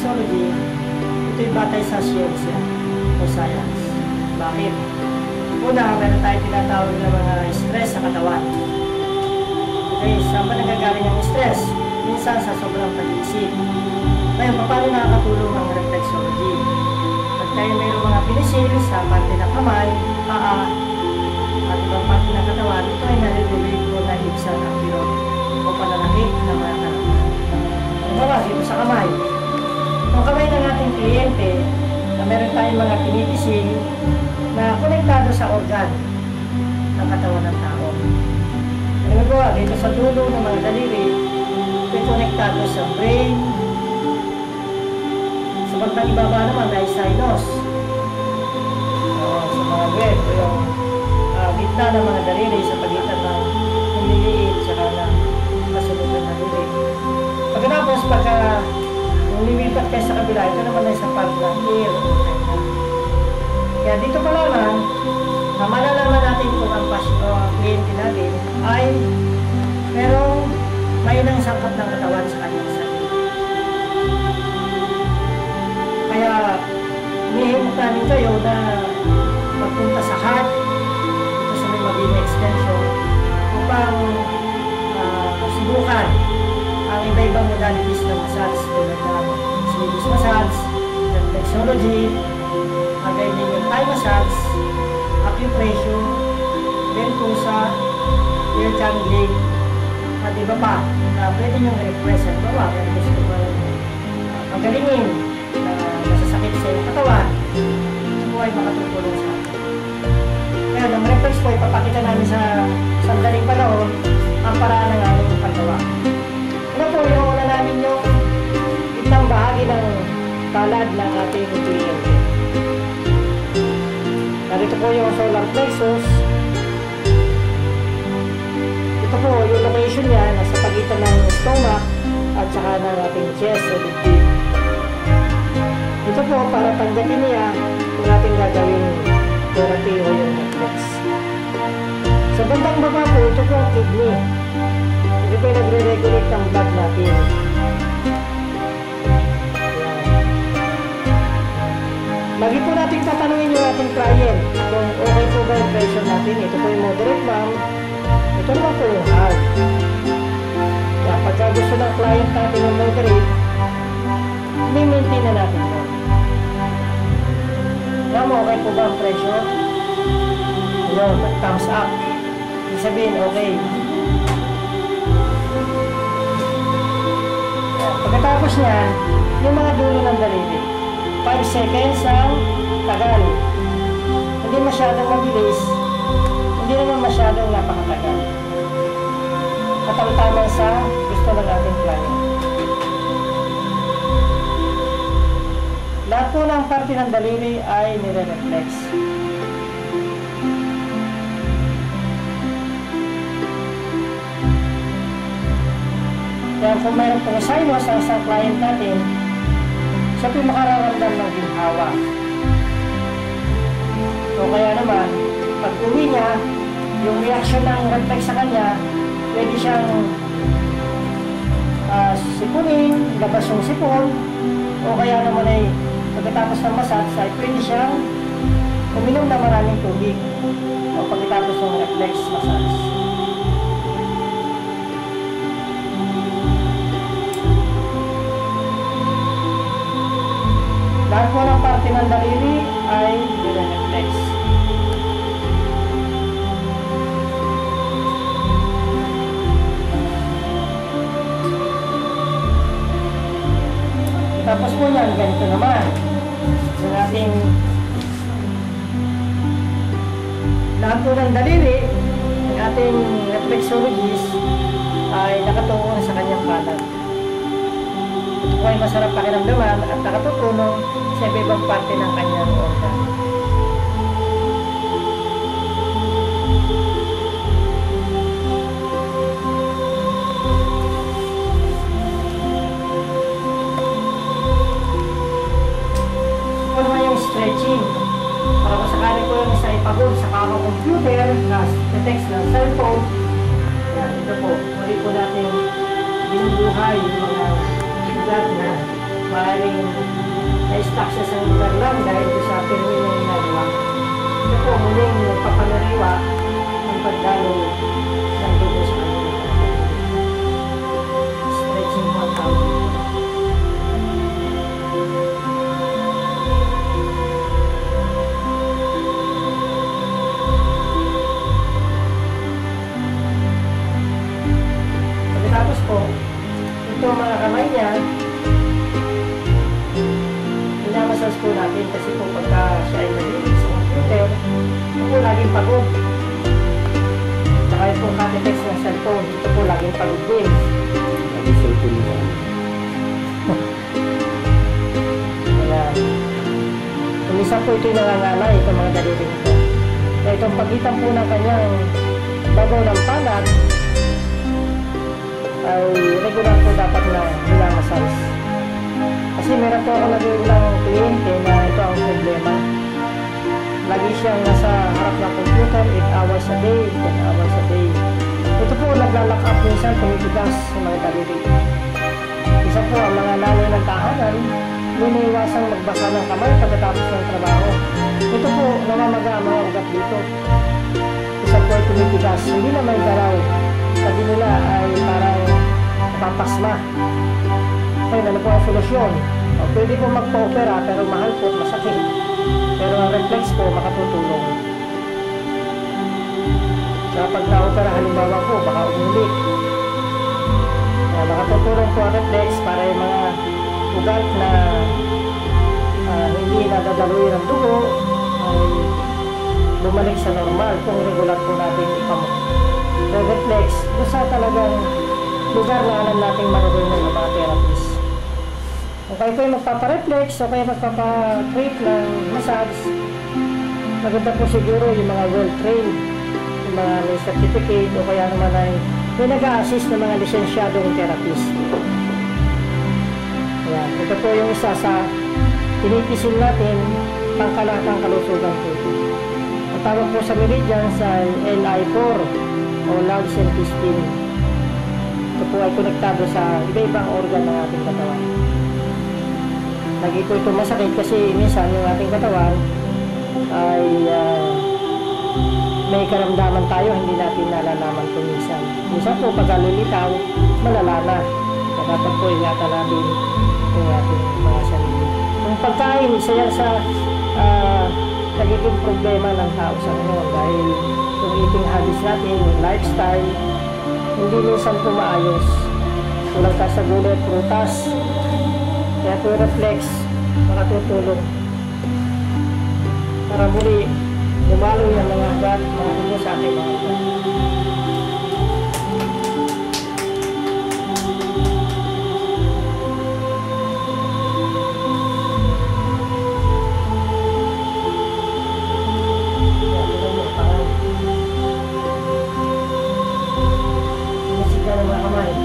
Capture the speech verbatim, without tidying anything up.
reflexology, ito'y batay sa siyensya o science. Bakit? Una, meron tayong tinatawag na mga stress sa katawan. Okay, saan ba nagagaling ang stress? Minsan sa sobrang pag-iisip. Ngayon, paano nakakatulong ang reflexology? Pag tayo mayroong mga pinisil sa parte ng kamay, paa, at ibang parte ng katawan, ito ay nalililig o naibsan ang pilot o pananakit ng mga katawan. Halimbawa, dito sa kamay. Ang kamay ng ating kliyente na meron tayong mga pinipisil na konektado sa organ ng katawan ng tao. Halimbawa, dito sa dulo ng mga daliri, ito konektado sa brain. Sa bandang ibaba naman ay sinus. So, sa mga web, o yung uh, gitna ng mga daliri sa pagitan ng humiliit saka ng kasunod ng daliri. Pagkatapos, pagka lumilipat kayo sa kabila, ito naman ay sa part ng ear. Kaya dito pa lamang, na malalaman natin kung ang kliyente natin ay merong mayroong sangkap ng katawan sa kanyang sarili. Kaya, hinihimok namin kayo na magpunta sa heart, ito sa may Mabini extension, upang uh, subukan ang iba-ibang modalities ng massage tulad ng Swedish massage, reflexology, ang ganyan yung Thai massage, acupressure, ventosa, ear channeling, at iba pa na pwede nyo i-repress. At iba pa, kaya gusto ko uh, magalingin na masasakit sa iyong katawan, ito ay makatutulong sa akin. Kaya ng reflex po, ipapakita namin sa sandaling panahon ang paraan ng aming paggawa. Ano po, inuuna namin yung itang bahagi ng palad ng ating kliyente. Narito po yung solar plexus. Ito po, yung location niya, nasa pagitan ng stomach at saka ng ating chest o dibdib. Ito po, para tanggatin niya kung natin gagawin therapy o yung reflex. Sa bandang baba po, ito po ang kidney. Ito po yung nagre-regulate ng blood natin. Lagi po natin tatanungin yung ating client kung okay po ba yung pressure natin. Ito po yung moderate ma'am. Ito naman po yung hard. Kaya pagka gusto ng client natin yung moderate, i-maintain na natin yun. Alam mo, okay po ba ang pressure? Ayun, thumbs up. Ibig sabihin, okay. Pagkatapos niya, yung mga dulo ng daliri. five seconds ang tagal. Hindi masyadong mabilis, hindi naman masyadong napakatagal. Katang-tama sa gusto ng ating client. Lahat po ng parte ng daliri ay nire-reflex. Kaya kung mayroon pong sinus ang isang client natin, siya po makararamdam ng ginhawa. So kaya naman, pag uwi niya, yung reaction ng reflex sa kanya, pwede siyang uh, sipunin, labas yung sipon, o kaya naman ay pagkatapos ng massage, ay pwede siyang uminom na maraming tubig o pagkatapos ng reflex massage. Lahat po ng parte ng daliri ay nire-reflex. Tapos po yan, ganito naman. Yung ating lahat po ng daliri, ng ating reflexologist ay nakatungo sa kanyang palad. Ito po ay masarap pakiramdaman at nakatutulong sa ibang parte ng kanyang organ. Ito naman yung stretching. Para kung sakali ko yung isa ipagod sa kakang computer na text ng cellphone. Yan, ito po. Muli po natin binubuhay yung mga bigat na maaaring na-stuck siya sa lugar lang dahil sa pirmi na ginagawa. Ito po muling nagpapanariwa ng pagdalo ng dugo sa kanya. Stretching po ang tawag. Pagkatapos po, ito mga kamay niya, minamasas po natin kasi po pagka siya ay nalilig sa computer, ito po laging pagod. Tsaka yung po kate-text ng cellphone, ito po laging pagod din. Lagi cellphone mo. Kaya, umisa po ito yung nangangalay, itong mga daliri nito. Kaya itong pagitan po ng kanyang bago ng panat, ay regular po dapat na minamasas. Kasi meron po ako naging ilang kliyente na ito ang problema. Lagi siyang nasa harap ng computer, eight hours a day, ten hours a day. Ito po nagla-lock up minsan, tumitigas sa mga daliri. Isa po ang mga nanay ng tahanan, liniwasang magbasa ng kamay pagkatapos ng trabaho. Ito po namamaga ang mga ugat dito. Isa po ay tumitigas, hindi na may galaw. Sabi nila ay parang papasma. Kaya ano po ang solusyon? O, pwede po magpa-opera pero mahal po at masakit. Pero ang reflex po makatutulong. Sa pag na-opera halimbawa po, baka umulit. Kaya makatutulong po ang reflex para yung mga ugat na uh, hindi nadadaloy ng dugo ay bumalik sa normal kung regular po natin ipamot. So, reflex, doon sa talagang lugar na alam nating marunong ng mga therapies. Kung kayo po yung magpapareflex o kayo magpapatreat ng massage, maganda po siguro yung mga well-trained, yung mga may certificate o kaya naman ay may nag-a-assist ng mga lisensyadong therapist. Ayan, ito po yung isa sa tinipisin natin pangkalahang kalusugan po ito. Ang tawag po sa meridian sa L I four o lungs and intestine. Ito po ay konektado sa iba-ibang organ ng ating katawan. Lagi po ito masakit kasi minsan yung ating katawan ay uh, may karamdaman tayo, hindi natin nalalaman po minsan. Minsan po pag lilitaw, malala na. Kaya dapat po ingatan natin yung ating mga sarili. Yung pagkain, isa yan sa uh, nagiging problema ng tao sa ngayon dahil yung eating habits natin, yung lifestyle, hindi minsan po maayos. Kulang ka sa gulay at prutas. Kaya po reflex, makatutulong. Para muli, lumalo yung mga ugat, mga dugo sa ating mga ugat. Sinisig na ng mga kamay.